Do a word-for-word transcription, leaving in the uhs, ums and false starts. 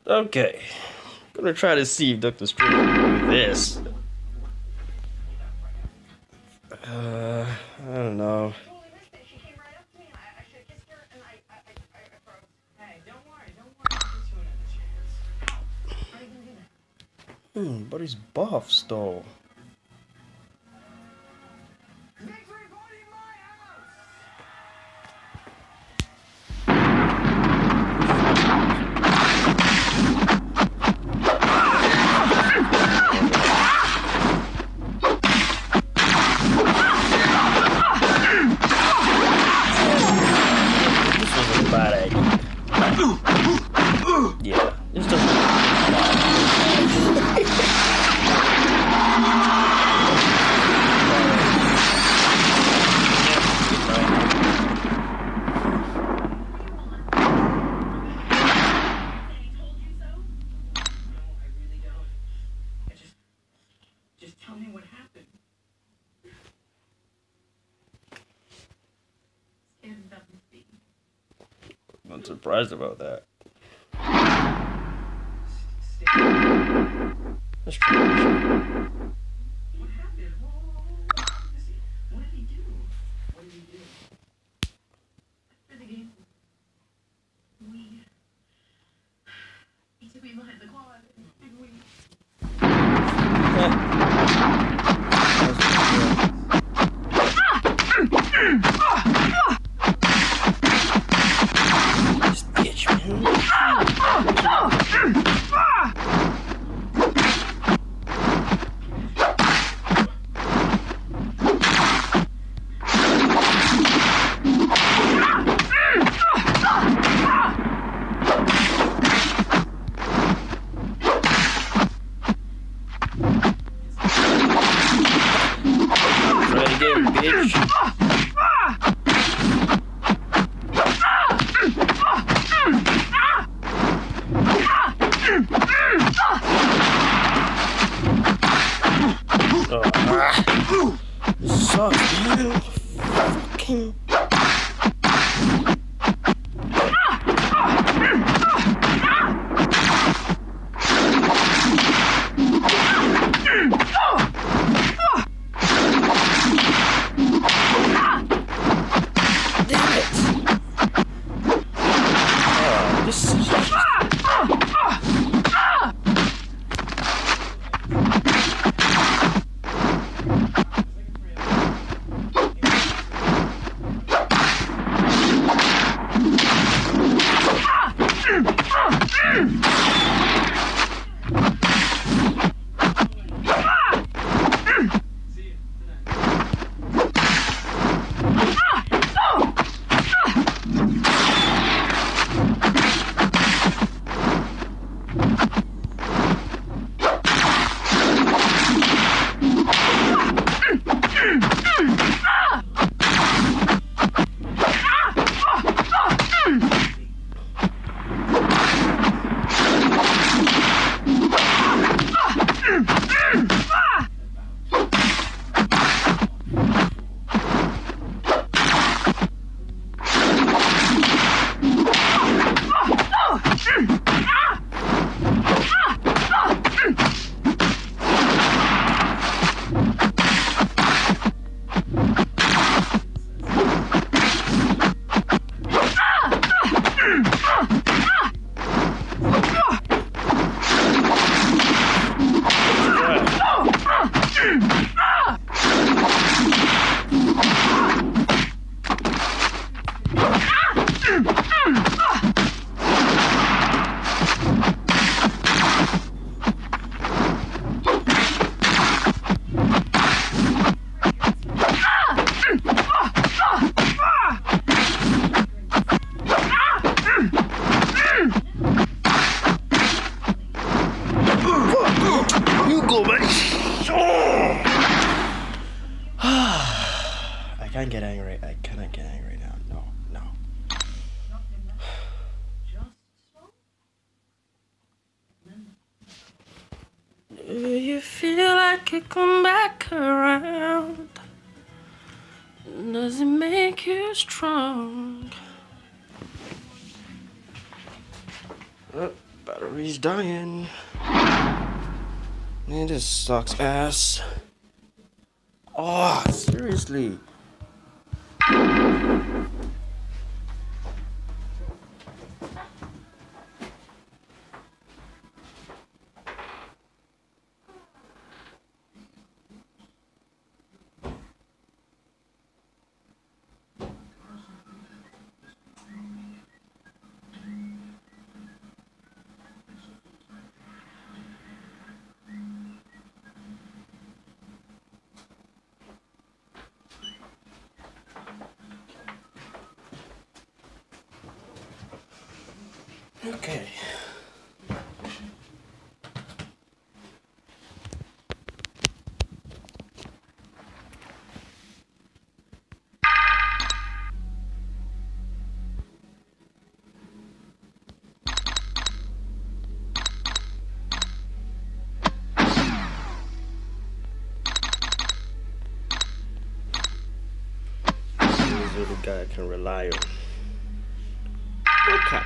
Okay. I'm gonna try to see if Doctor Strange can do this. Uh, I don't know. Hmm, but he's buffs though. This was a bad idea. Yeah, this doesn't. I'm surprised about that. That's strange. This bitch, Try it again, bitch. Oh, ah. This sucks, man. Fucking. Damn it. Oh, this is just. You go, man. I can't get angry. I cannot get angry now. No, no. Do you feel like you come back around? Does it make you strong? Uh. Battery's dying. Man, this sucks ass. Oh, seriously. Okay. This little guy I can rely on. Okay.